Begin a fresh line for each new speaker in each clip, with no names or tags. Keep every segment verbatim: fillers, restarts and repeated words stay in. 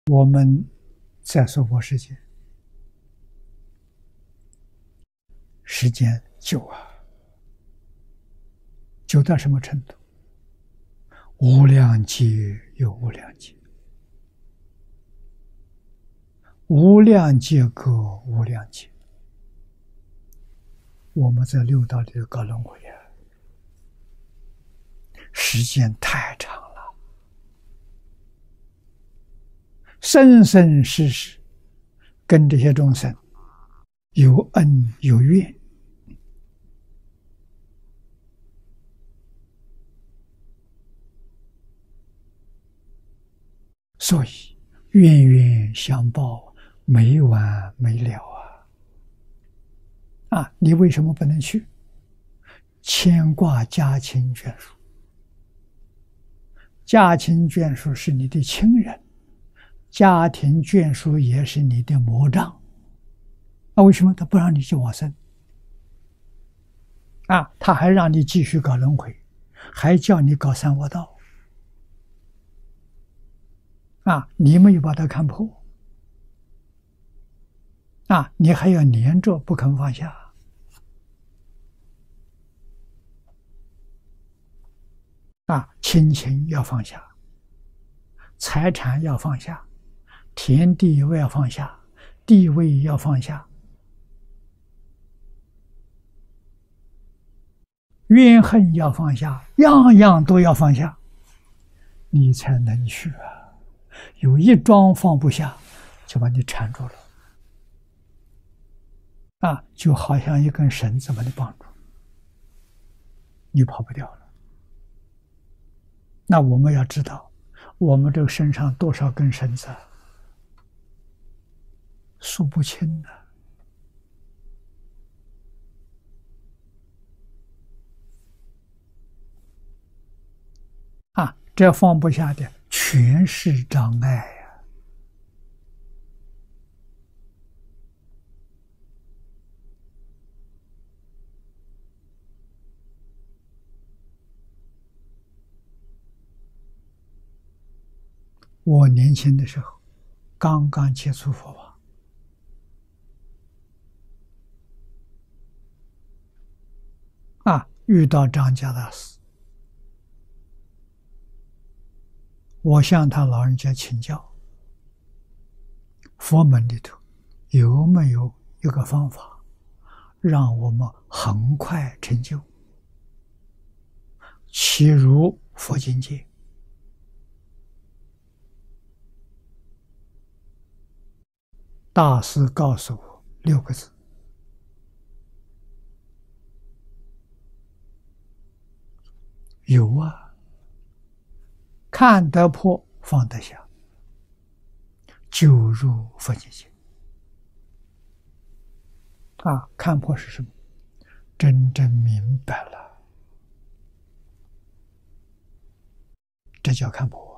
我们在娑婆世界，时间久啊，久到什么程度？无量劫有无量劫，无量劫隔无量劫。我们在六道里头搞轮回啊，时间太长了，生生世世跟这些众生有恩有怨，所以冤冤相报，没完没了啊！啊，你为什么不能去？牵挂家亲眷属，家亲眷属是你的亲人，家庭眷属也是你的魔障。那为什么他不让你去往生？啊，他还让你继续搞轮回，还叫你搞三恶道。啊，你没有把它看破，啊，你还要黏着不肯放下。啊，亲情要放下，财产要放下，田地要放下，地位要放下，怨恨要放下，样样都要放下，你才能去啊！有一桩放不下，就把你缠住了，啊，就好像一根绳子把你绑住，你跑不掉了。那我们要知道，我们这个身上多少根绳子，数不清的。啊，这放不下的全是障碍呀！我年轻的时候，刚刚接触佛法，啊，遇到张家大师，我向他老人家请教，佛门里头有没有一个方法，让我们很快成就，其如佛境界？大师告诉我六个字：有啊，看得破，放得下，就入佛境界。啊，看破是什么？真正明白了，这叫看破。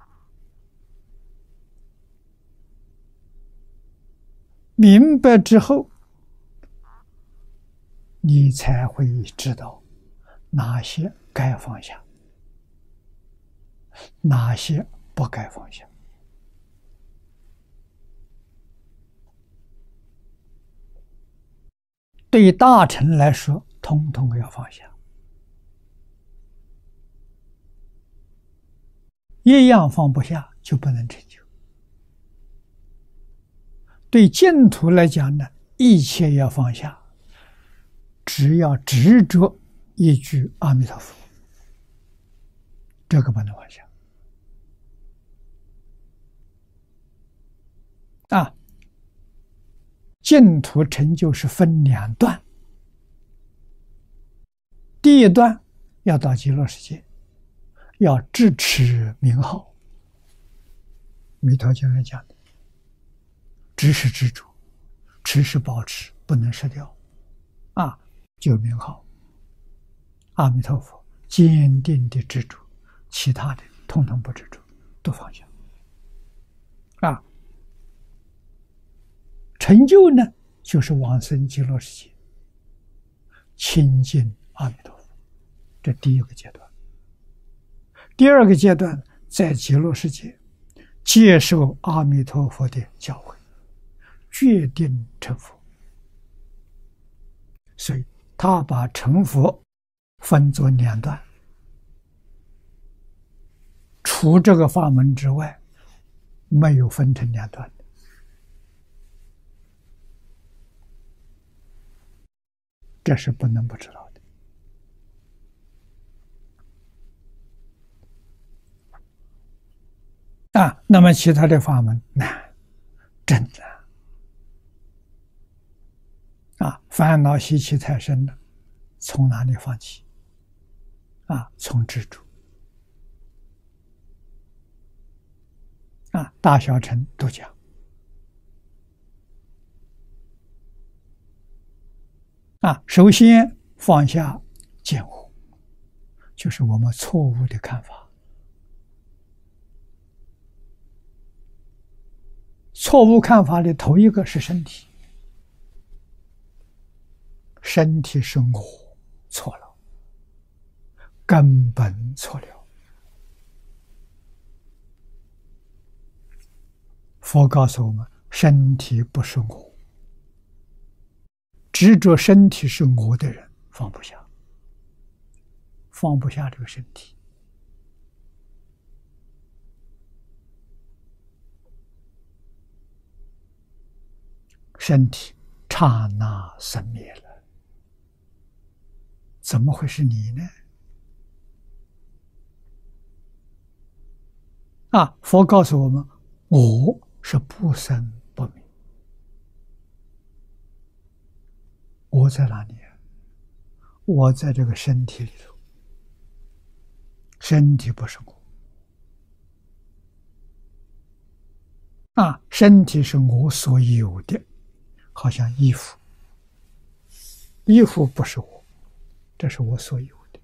明白之后，你才会知道哪些该放下，哪些不该放下。对大乘来说，统统要放下，一样放不下就不能成就。对净土来讲呢，一切要放下，只要执着一句阿弥陀佛，这个不能放下。啊，净土成就是分两段，第一段要到极乐世界，要智持名号，弥陀经上讲的，执是执着，持是保持，不能失掉。啊，就名号，阿弥陀佛，坚定的执着，其他的统统不执着，都放下。啊，成就呢，就是往生极乐世界，亲近阿弥陀佛，这第一个阶段。第二个阶段，在极乐世界接受阿弥陀佛的教诲，决定成佛。所以他把成佛分作两段，除这个法门之外，没有分成两段的。这是不能不知道的。啊，那么其他的法门难，真难。啊，烦恼习气太深了，从哪里放弃？啊，从执着。啊，大小乘都讲。啊，首先放下见惑，就是我们错误的看法。错误看法的头一个是身体，身体是我，错了，根本错了。佛告诉我们，身体不是我，执着身体是我的人放不下，放不下这个身体。身体刹那生灭了，怎么会是你呢？啊，佛告诉我们，我是不生不灭。我在哪里啊？我在这个身体里头，身体不是我。啊，身体是我所有的，好像衣服，衣服不是我，这是我所有的。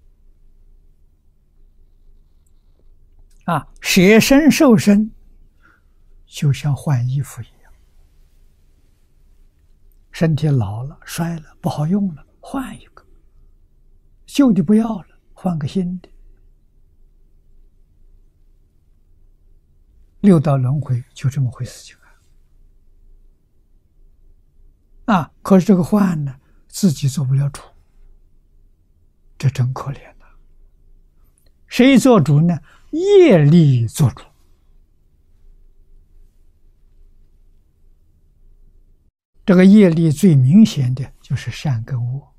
啊，舍身受身，就像换衣服一样。身体老了、衰了，不好用了，换一个；旧的不要了，换个新的。六道轮回就这么回事情啊！啊，可是这个换呢，自己做不了主，这真可怜呐！谁做主呢？业力做主。这个业力最明显的就是善跟恶。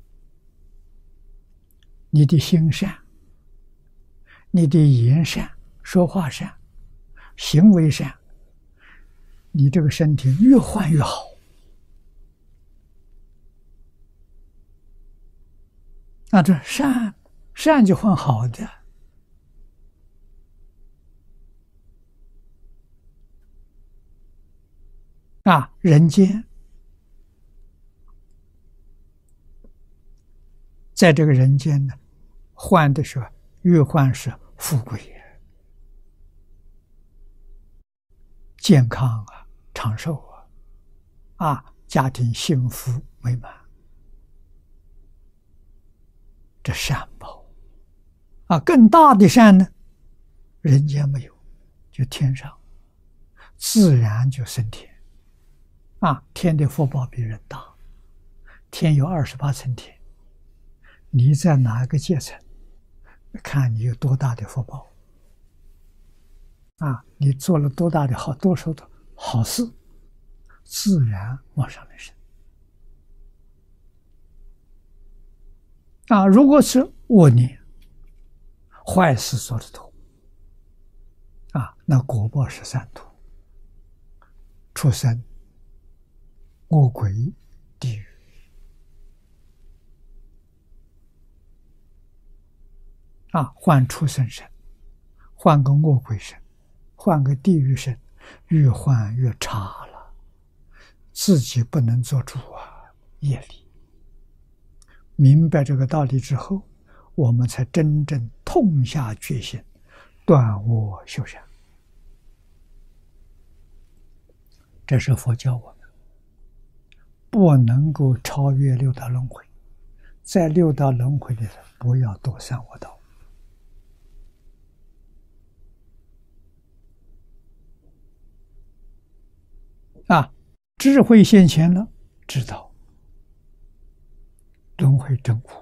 你的心善，你的言善，说话善，行为善，你这个身体越换越好。那这善善就换好的。啊，人间在这个人间呢，换的时候越换是富贵呀、健康啊、长寿啊，啊，家庭幸福美满，这善报啊。更大的善呢，人间没有，就天上，自然就升天啊。天的福报比人大，天有二十八层天。你在哪个阶层，看你有多大的福报啊！你做了多大的好多少的好事，自然往上面升啊！如果是恶念、坏事做的多啊，那果报是三途：畜生、恶鬼、地狱。啊，换畜生身，换个恶鬼身，换个地狱身，越换越差了，自己不能做主啊！业力。明白这个道理之后，我们才真正痛下决心，断恶修善。这是佛教我们不能够超越六道轮回，在六道轮回里头不要堕三恶道。 啊，智慧现前了，知道轮回真苦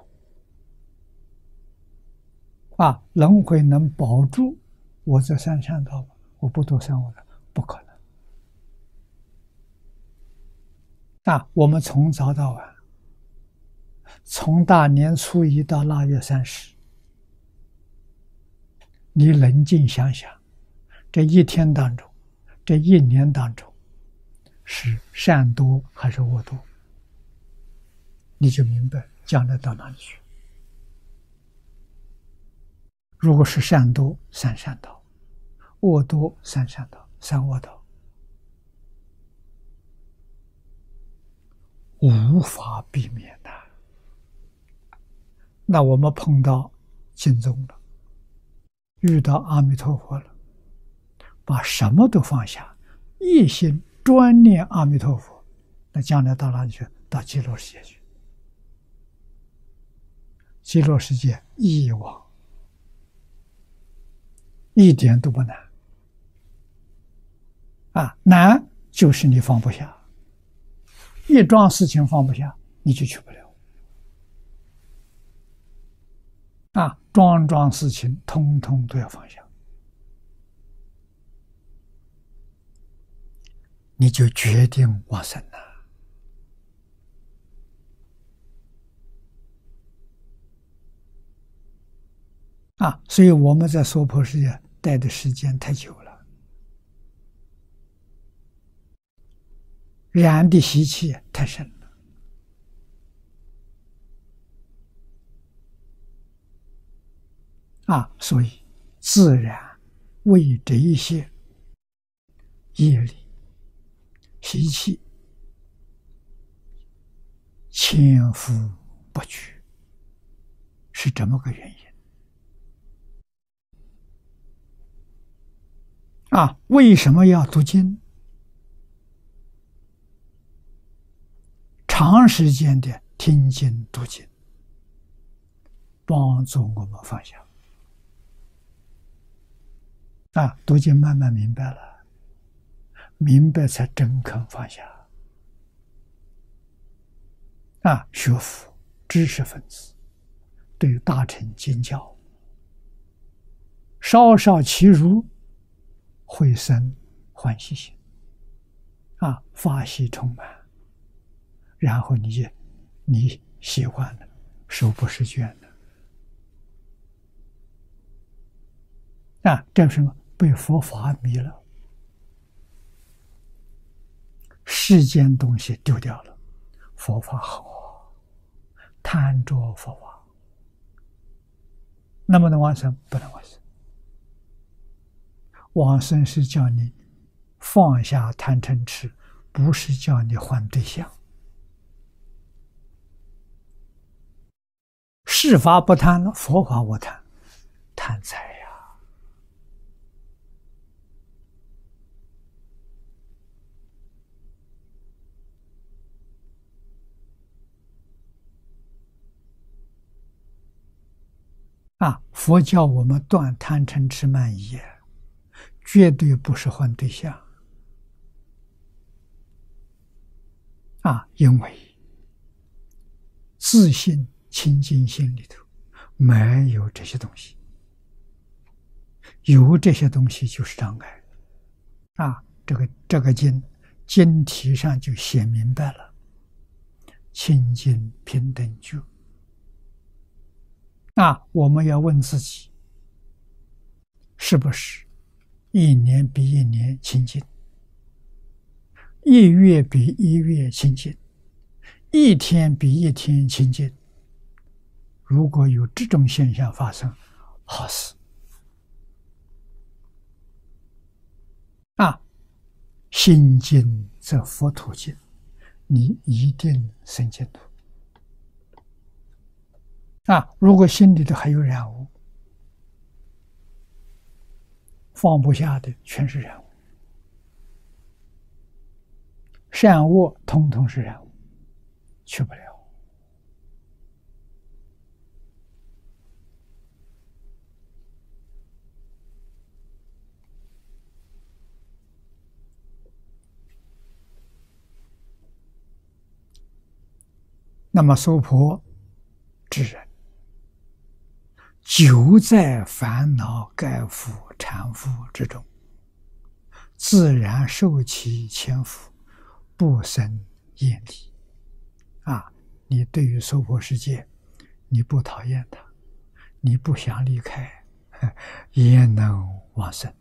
啊，轮回能保住我这三善道吗？我不堕三恶道，不可能啊！我们从早到晚，从大年初一到腊月三十，你冷静想想，这一天当中，这一年当中，是善多还是恶多？你就明白将来到哪里去。如果是善多，三善道；恶多，三善道、三恶道，无法避免的。那我们碰到经宗了，遇到阿弥陀佛了，把什么都放下，一心专念阿弥陀佛，那将来到哪里去？到极乐世界去。极乐世界一往，一点都不难啊！难就是你放不下，一桩事情放不下，你就去不了啊！桩桩事情通通都要放下，你就决定往生了啊！所以我们在娑婆世界待的时间太久了，染的习气太深了啊！所以自然为这一些业力、习气千夫不去，是这么个原因啊！为什么要读经？长时间的听经读经，帮助我们放下啊！读经慢慢明白了，明白才真肯放下啊！学佛知识分子对大乘经教稍稍其如，会生欢喜心啊，法喜充满，然后你就你喜欢的，手不释卷的啊，这是什么？被佛法迷了，世间东西丢掉了，佛法好，贪着佛法，能不能往生？不能往生。往生是叫你放下贪嗔痴，不是叫你换对象。世法不贪了，佛法我贪，贪财呀！啊，佛教我们断贪嗔痴慢疑，绝对不是换对象啊！因为自信清净心里头没有这些东西，有这些东西就是障碍啊！这个这个经经题上就写明白了，清净平等觉。那我们要问自己，是不是一年比一年清净，一月比一月清净，一天比一天清净？如果有这种现象发生，好事啊！心净则佛土净，你一定生净土啊！如果心里头还有染污，放不下的全是染污，善恶通通是染污，去不了那么娑婆之人，久在烦恼盖覆缠缚之中，自然受其牵缚，不生厌离。啊，你对于娑婆世界，你不讨厌它，你不想离开，也能往生。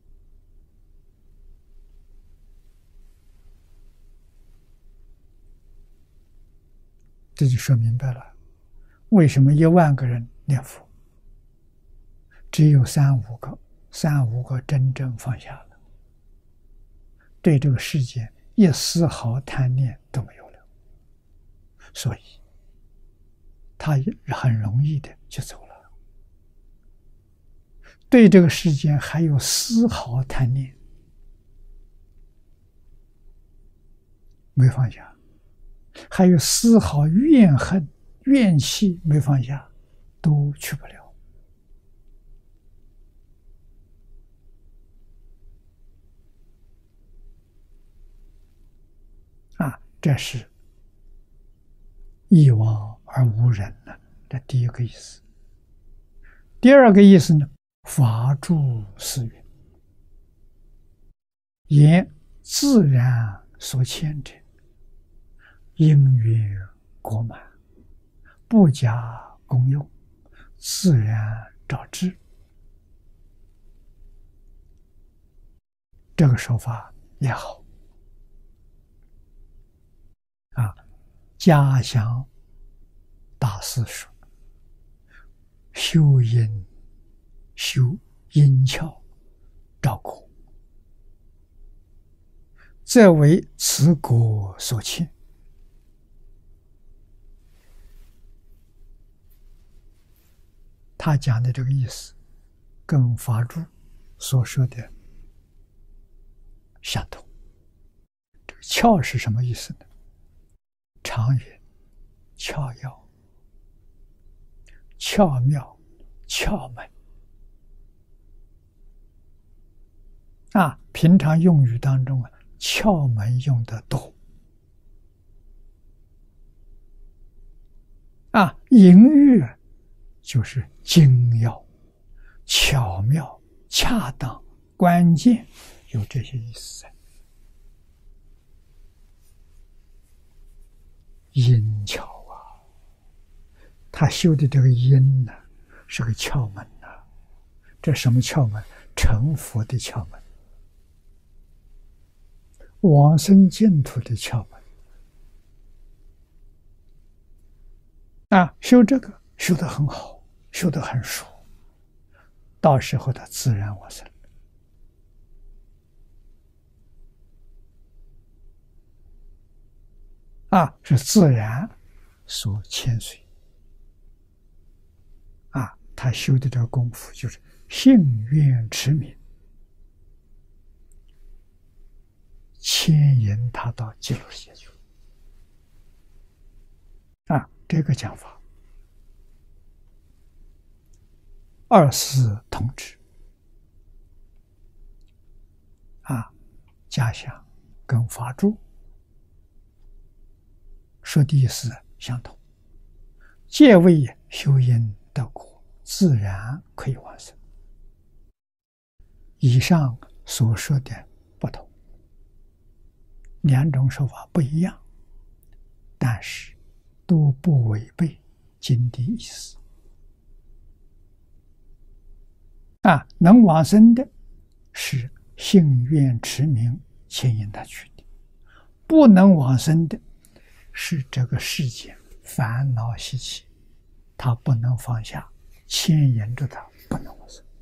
这就说明白了，为什么一万个人念佛，只有三五个、三五个真正放下了，对这个世界一丝毫贪念都没有了，所以他很容易的就走了。对这个世界还有丝毫贪念没放下，还有丝毫怨恨、怨气没放下，都去不了。啊，这是一往而无人呢，这第一个意思。第二个意思呢，法住寺云，言自然所牵者，因缘果满，不假功用，自然照之。这个说法也好啊。家乡大师说，修因修因巧照果，则为此果所牵。他讲的这个意思跟法住所说的相同。这个巧是什么意思呢？常云巧药、巧妙、窍门啊，平常用语当中啊，窍门用的多啊，隐喻就是精要、巧妙、恰当、关键，有这些意思。因巧啊，他修的这个因呢、啊，是个窍门呐、啊。这什么窍门？成佛的窍门，往生净土的窍门啊！修这个修得很好，修得很熟，到时候他自然往生啊，是自然所牵随啊。他修的这个功夫就是信愿持名，牵引他到极乐世界去啊。这个讲法二四同治啊，家乡跟法住说的意思相同，皆为修因得果，自然可以往生。以上所说的不同，两种说法不一样，但是都不违背经的意思啊。能往生的是信愿持名牵引他去的，不能往生的是这个世界烦恼习气，他不能放下，牵引着他不能往生。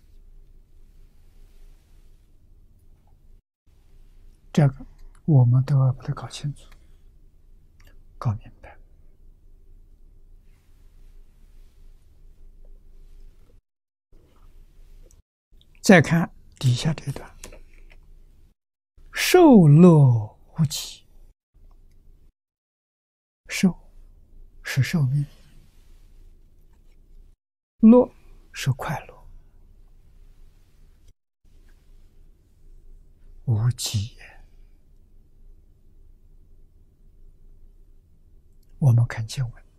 这个我们都要把它搞清楚、搞明白。再看底下这段，受乐无极。寿是寿命，乐是快乐，无极。 我们看经文，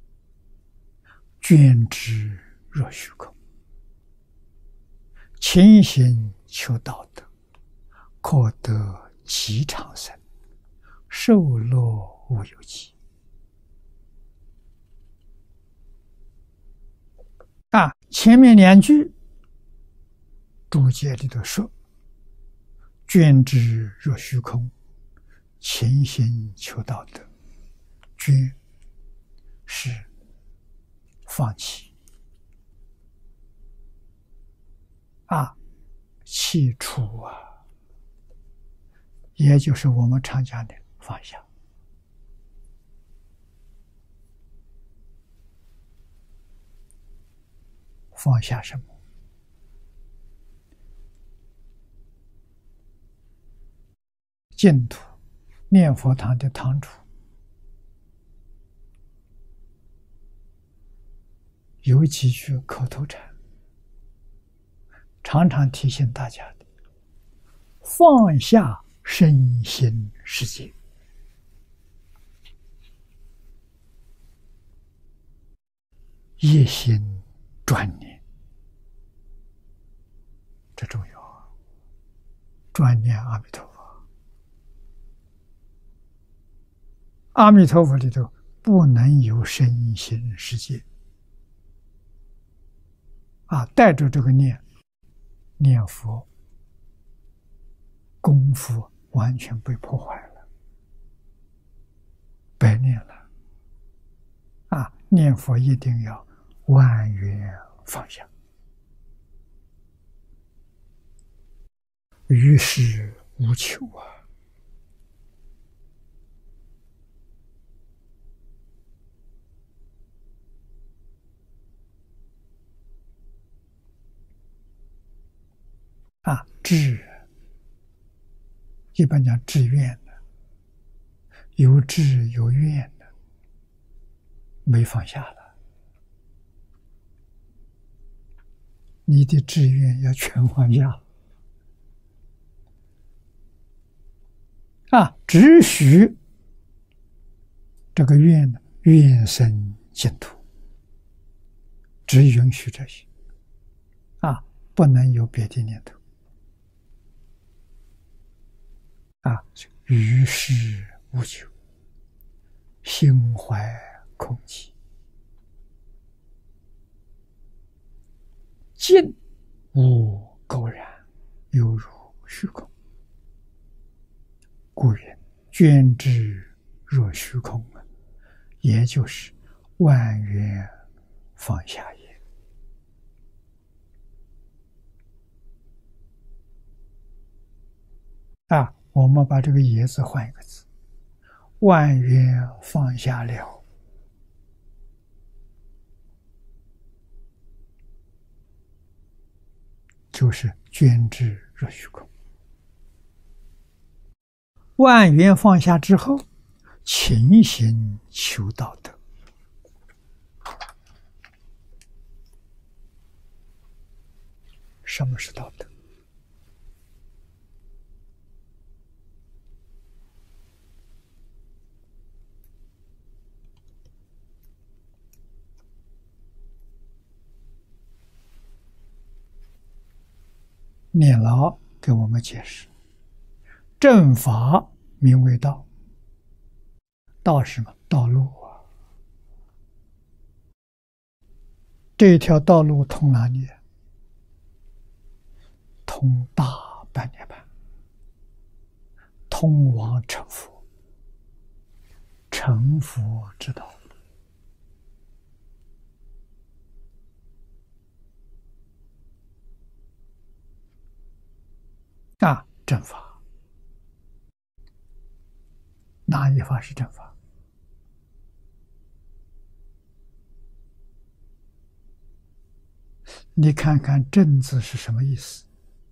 捐之若虚空，勤行求道德，可得极长生，受乐无有极。啊，前面两句注解里头说，捐之若虚空，勤行求道德。捐是放弃，啊，弃除啊，也就是我们常讲的放下。放下什么？净土念佛堂的堂主有几句口头禅，常常提醒大家的：放下身心世界，一心专念，这重要啊！专念阿弥陀佛，阿弥陀佛里头不能有身心世界啊，带着这个念念佛，功夫完全被破坏了，白念了啊！念佛一定要万缘放下，于事无求啊！啊，志，一般讲志愿的，有志有愿的，没放下了。你的志愿要全放下。啊，只许这个愿呢，愿生净土，只允许这些，啊，不能有别的念头。啊，于事无求，心怀空寂，静无垢然，犹如虚空。故云：捐之若虚空，也就是万缘放下也。啊，我们把这个也字换一个字，万缘放下了，就是捐之若虚空。万缘放下之后，勤行求道德。什么是道德？念老给我们解释，正法名为道，道是什么？道路啊！这条道路通哪里？通大般涅槃，通往成佛，成佛之道。啊，正法，哪一法是正法？你看看正字是什么意思？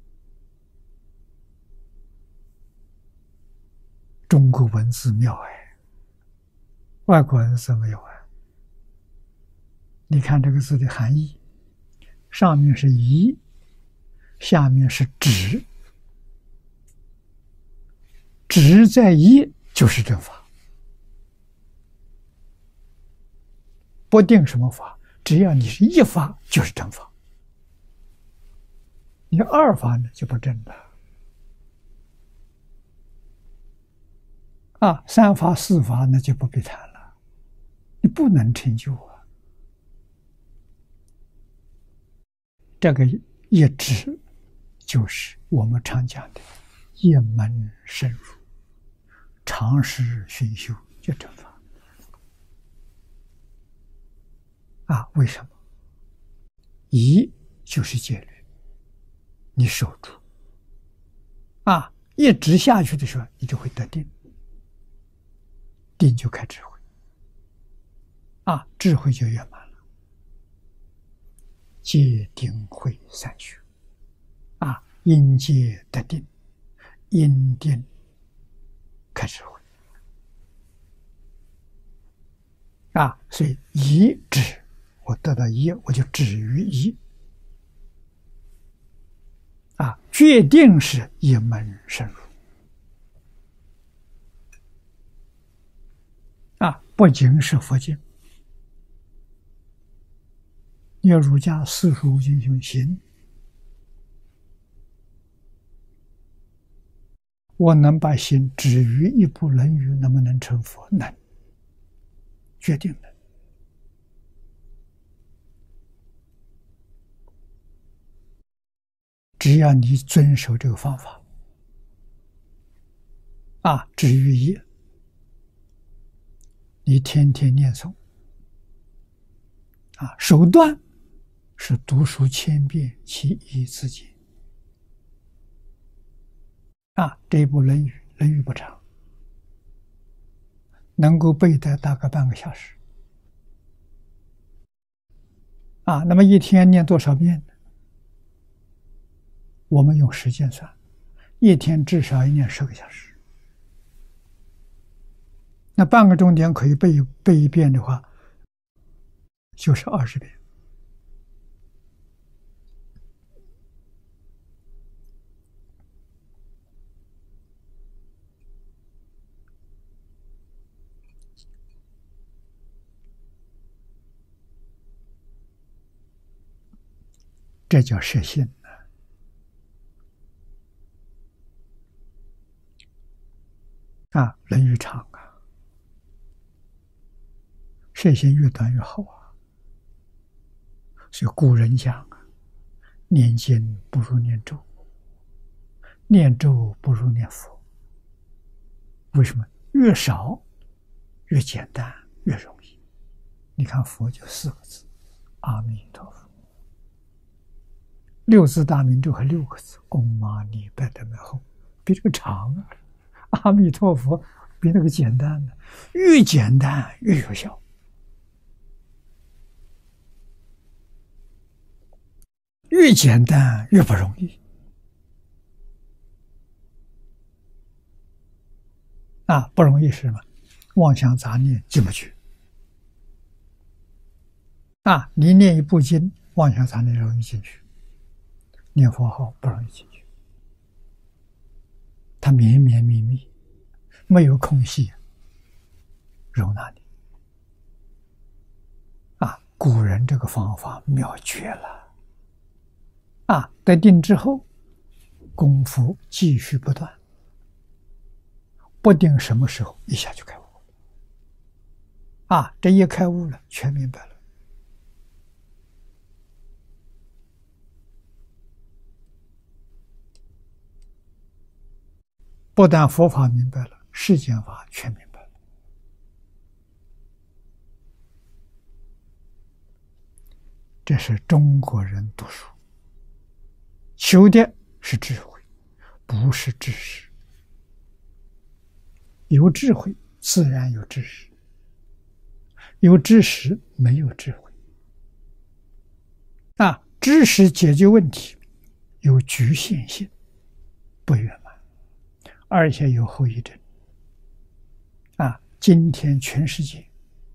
中国文字妙哎，外国文字没有啊。你看这个字的含义，上面是一，下面是止，止在一就是正法。 不定什么法，只要你是一法，就是正法。你二法呢，就不正了。啊，三法、四法那就不必谈了，你不能成就啊。这个一直就是我们常讲的一门深入，长时熏修，就正法。啊，为什么？一就是戒律，你守住，啊，一直下去的时候，你就会得定，定就开智慧，啊，智慧就圆满了。戒定慧三学，啊，因戒得定，因定开智慧，啊，所以一止，我得到一，我就止于一。啊，决定是一门深入。啊，不仅是佛经，要儒家四书五经行行，我能把心止于一部《论语》，能不能成佛？能，决定了。只要你遵守这个方法，啊，止于一，你天天念诵，啊，手段是读书千遍，其义自见。啊，这一部《论语》，《论语》不长，能够背的大概半个小时。啊，那么一天念多少遍呢？我们用时间算，一天至少要念十个小时。那半个钟点可以背背一遍的话，就是二十遍。这叫摄心。啊，人越长啊，摄心越短越好啊。所以古人讲啊，念经不如念咒，念咒不如念佛。为什么？越少越简单，越容易。你看佛就四个字：阿弥陀佛。六字大明咒还六个字：唵嘛呢叭咪吽，比这个长啊。阿弥陀佛比那个简单的，越简单越有效，越简单越不容易。啊，不容易是什么？妄想杂念进不去。啊，你念一部经，妄想杂念容易进去；念佛号不容易进去。它绵绵密密，没有空隙容纳你。啊，古人这个方法妙绝了。啊，得定之后，功夫继续不断，不定什么时候一下就开悟。啊，这一开悟了，全明白了。不但佛法明白了，世间法全明白了。这是中国人读书求的是智慧，不是知识。有智慧自然有知识，有知识没有智慧。啊，知识解决问题有局限性，不圆满，而且有后遗症。啊，今天全世界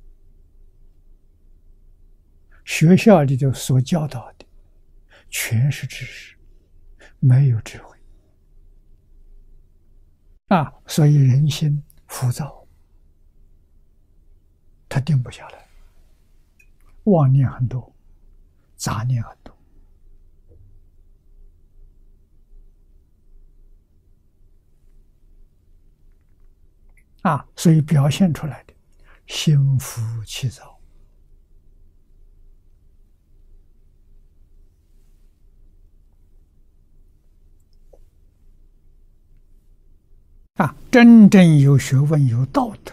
学校里头所教导的全是知识，没有智慧。啊，所以人心浮躁，他定不下来。 妄念很多，杂念很多。啊，所以表现出来的心浮气躁。啊，真正有学问、有道德，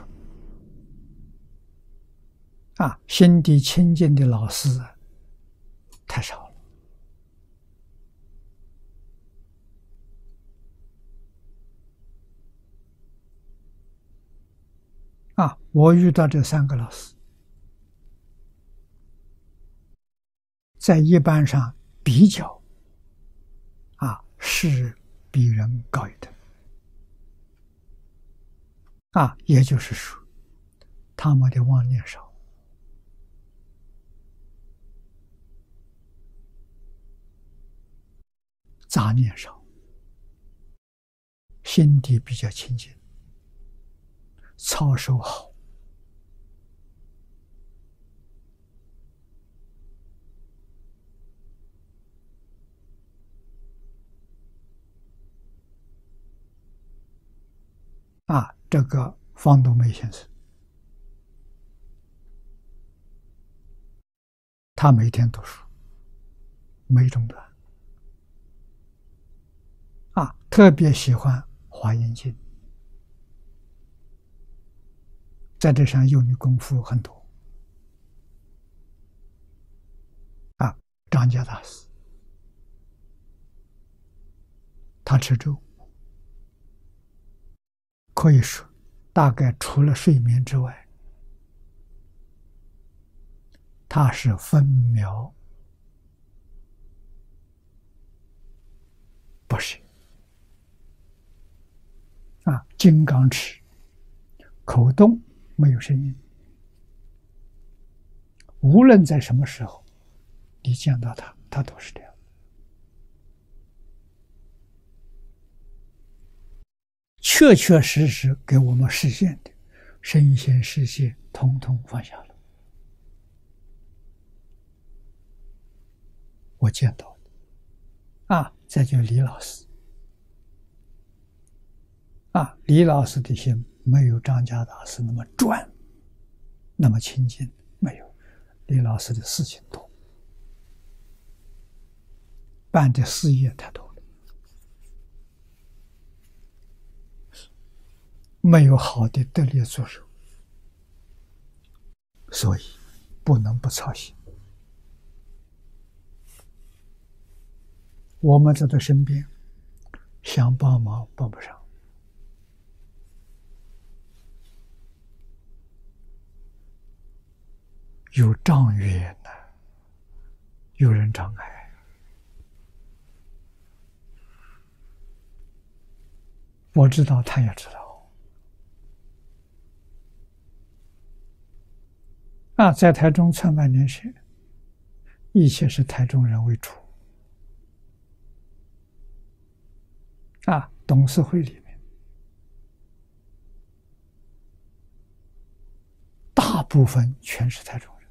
啊，心地清净的老师啊，太少了。啊，我遇到这三个老师，在一般上比较，啊，是比人高一等。啊，也就是说，他们的妄念少，杂念少，心地比较清净，操守好。啊，这个方东梅先生，他每天读书，没中断。啊，特别喜欢《华严经》，在这上用的功夫很多。啊，张家大师，他吃粥，可以说，大概除了睡眠之外，他是分秒不睡。啊，金刚持，口动没有声音，无论在什么时候，你见到他，他都是这样。确确实实给我们实现的身心世界，统统放下了。我见到的。啊，再就李老师。啊，李老师的心没有张家大师那么专，那么清净，没有。李老师的事情多，办的事业太多了，没有好的得力助手，所以不能不操心。我们在他身边，想帮忙帮不上。有障碍呢，有人障碍，我知道，他也知道。啊，在台中创办联学，一切是台中人为主。啊，董事会里面，大部分全是台中人。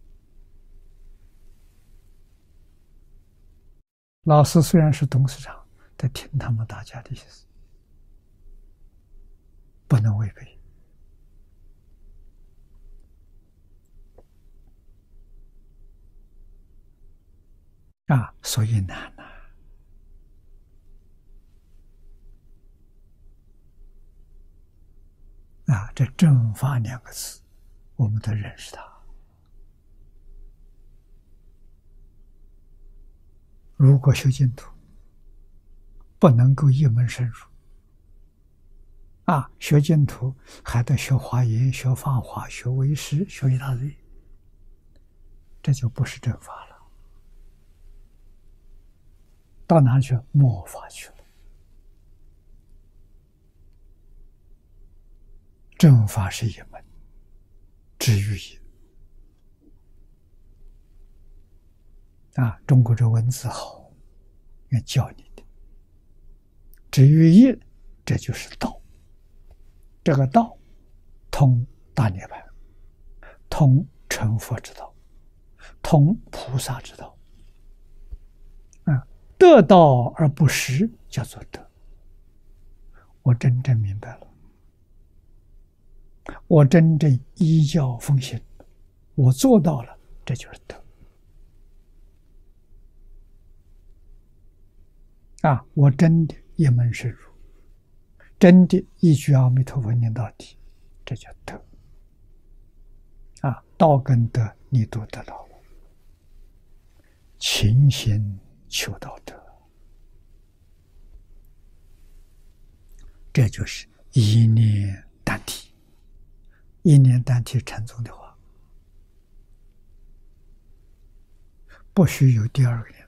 老师虽然是董事长，在听他们大家的意思，不能违背。啊，所以难呐。啊，这正法两个字，我们得认识它。如果修净土，不能够一门深入，啊，学净土还得学华严、学法华、学唯识、学一大堆，这就不是正法了。到哪去？末法去了。正法是一门，止于一。啊，中国这文字好，要教你的。止于一，这就是道。这个道，通大涅槃，通成佛之道， 通菩萨之道。啊，得道而不失，叫做得。我真正明白了，我真正依教奉行，我做到了，这就是得。啊，我真的一门深入，真的一句阿弥陀佛念到底，这叫得。啊，道跟德你都得到了，勤行求道德，这就是一念单体。一念单体禅宗的话，不许有第二个念